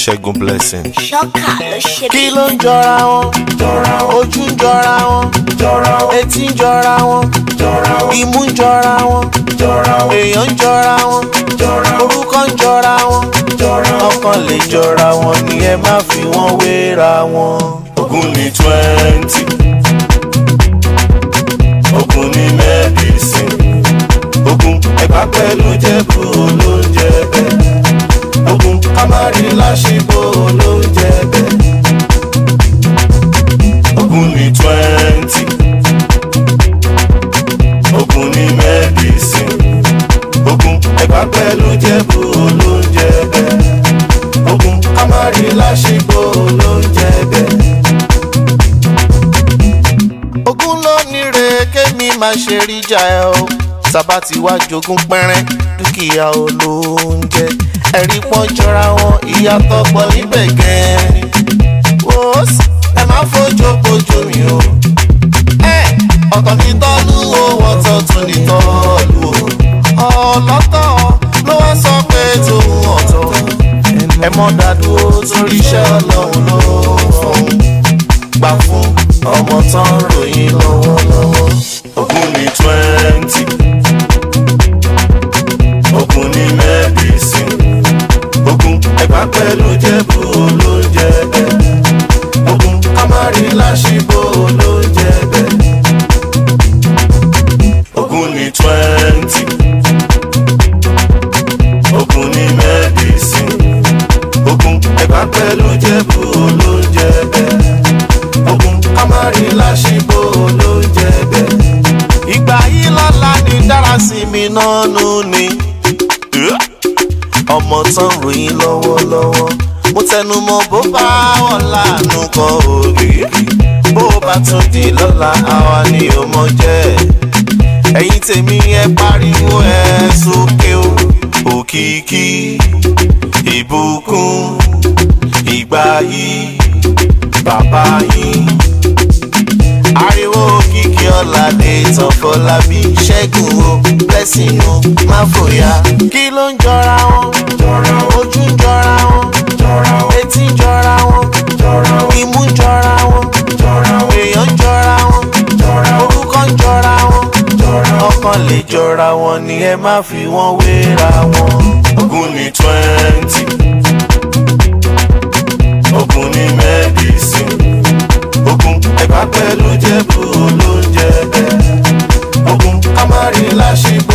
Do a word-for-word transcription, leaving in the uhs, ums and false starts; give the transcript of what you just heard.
Segun blessing. Ṣọ́kà ló ṣe bí. Kí ló ń jọra wọn? Jọra wọn. Ojú ń jọra wọn. Jọra wọn. Etí ń jọra wọn. Jọra wọn. Imú ń jọra wọn. Jọra wọn. Èèyàn ń jọra wọn. Jọra wọn. Orúkọ ń jọra wọn. Jọra wọn. Ọkàn lè jọra wọn ni ẹ má fi wọn wéra wọn. Ogún ní twenty. Ogún ní medicine. Ogún ẹ̀bá pẹ̀lú jẹ̀bú ló ń jẹ bẹ́ẹ̀. Ogún kámárì láṣìbò ló ń jẹ bẹ́ẹ̀. Ogún ní twenty. Ogún ní medicine. Ogún ẹ̀bá pẹ̀lú jẹ̀bú ló ń jẹ bẹ́ẹ̀. Ogún kámárì láṣìbò ló ń jẹ bẹ́ẹ̀. Ogún ló ní re kémi máa ṣe rí jà ẹ o. Sábà tí wá jogún pẹ́rẹ́ dúkìá olóúnjẹ ẹ̀rí pọ́n jọra wọn ìyàtọ̀ pọ̀ níbẹ̀ gẹ́ẹ́. Wòós ẹ má fojú pojú mi o. Ọ̀tọ̀ ní tọ́lú o ọ̀tọ̀ tún ní tọ́lú o. Ọlọ́tọ̀ ló wá sọ pé tòun ọ̀tọ̀. Ẹ mọ́ dádúró torí iṣẹ́ Ọlọ́run ló fún. Gbà fún ọmọ tán ròyìn lọ́wọ́lọ́wọ́. Ogún ní twenty. Ogún ní medicine. Ogún ẹ̀bá pẹ̀lú jẹ̀bú ló ń jẹ bẹ́ẹ̀. Ogún kámárì láṣìbò ló ń jẹ bẹ́ẹ̀. Ogún ní twenty. Ogún ní medicine. Ogún ẹ̀bá pẹ̀lú jẹ̀bú ló ń jẹ bẹ́ẹ̀. Ogún kámárì láṣìbò ló ń jẹ bẹ́ẹ̀. Ìgbà yìí lọ́la ni dára sí mi náà nù ni. Ọmọ tán ròyìn lọ́wọ́lọ́wọ́. Mo tẹnu mọ́ bó bá wọn láàánú kan ògiri. Bó bá tún di lọ́la àwa ni ò mọ̀ jẹ́. Ẹ̀yin tèmi ẹ pariwo ẹ sókè o. Òkìkí ìbùkún ìgbà yìí bàbá yìí. Ariwo òkìkí ọ̀làdé tán Fọlábí Ṣẹ́gun o blessing o má fòyà. Kí ló ń jọra wọn? Ojú ń jọra wọn. Etí ń jọra wọn. Imú ń jọra wọn. Èèyàn ń jọra wọn. Orúkọ ń jọra wọn. Ọkàn lè jọra wọn ni ẹ má fi wọn wéra wọn. Ogún ní twenty. Ogún ní medicine. Ogún ẹ̀bá pẹ̀lú jẹ̀bú ló ń jẹ bẹ́ẹ̀. Ogún kámárì láṣìbò.